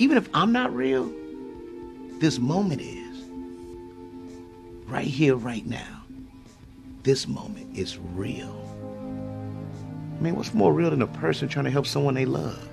Even if I'm not real, this moment is. Right here, right now. This moment is real. I mean, what's more real than a person trying to help someone they love?